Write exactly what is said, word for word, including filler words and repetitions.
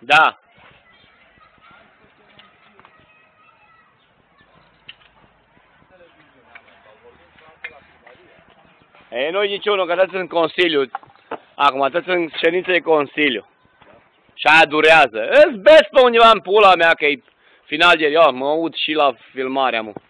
Da. E, nu-i niciunul, că toți sunt în Consiliu. Acum, toți sunt ședințe de Consiliu. Și aia durează. Îți beți pe undeva în pula mea, că e final de... Ia, mă aud și la filmarea, mă.